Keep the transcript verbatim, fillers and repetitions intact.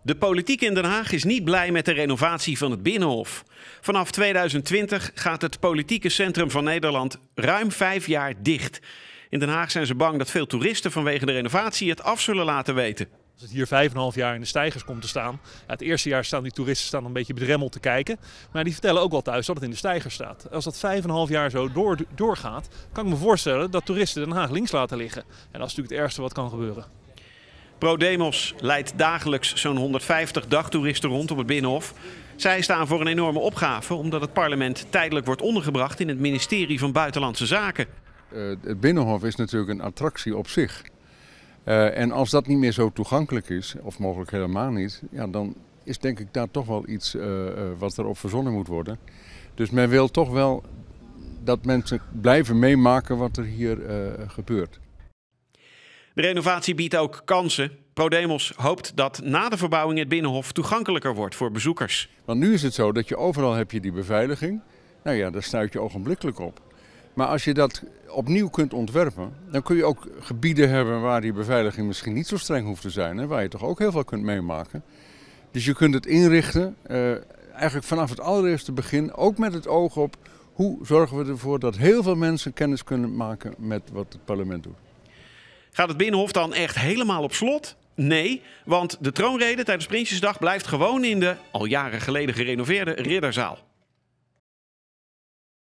De politiek in Den Haag is niet blij met de renovatie van het Binnenhof. Vanaf tweeduizend twintig gaat het politieke centrum van Nederland ruim vijf jaar dicht. In Den Haag zijn ze bang dat veel toeristen vanwege de renovatie het af zullen laten weten. Als het hier vijf en een half jaar in de steigers komt te staan. Ja, het eerste jaar staan die toeristen staan een beetje bedremmeld te kijken. Maar die vertellen ook wel thuis dat het in de steigers staat. Als dat vijf en een half jaar zo door, doorgaat, kan ik me voorstellen dat toeristen Den Haag links laten liggen. En dat is natuurlijk het ergste wat kan gebeuren. ProDemos leidt dagelijks zo'n honderdvijftig dagtoeristen rond op het Binnenhof. Zij staan voor een enorme opgave omdat het parlement tijdelijk wordt ondergebracht in het ministerie van Buitenlandse Zaken. Uh, het Binnenhof is natuurlijk een attractie op zich. Uh, en als dat niet meer zo toegankelijk is, of mogelijk helemaal niet, ja, dan is denk ik daar toch wel iets uh, uh, wat erop verzonnen moet worden. Dus men wil toch wel dat mensen blijven meemaken wat er hier uh, gebeurt. De renovatie biedt ook kansen. ProDemos hoopt dat na de verbouwing het Binnenhof toegankelijker wordt voor bezoekers. Want nu is het zo dat je overal heb je die beveiliging. Nou ja, daar stuit je ogenblikkelijk op. Maar als je dat opnieuw kunt ontwerpen, dan kun je ook gebieden hebben waar die beveiliging misschien niet zo streng hoeft te zijn. Hè, waar je toch ook heel veel kunt meemaken. Dus je kunt het inrichten, uh, eigenlijk vanaf het allereerste begin, ook met het oog op hoe zorgen we ervoor dat heel veel mensen kennis kunnen maken met wat het parlement doet. Gaat het Binnenhof dan echt helemaal op slot? Nee, want de troonrede tijdens Prinsjesdag blijft gewoon in de al jaren geleden gerenoveerde Ridderzaal.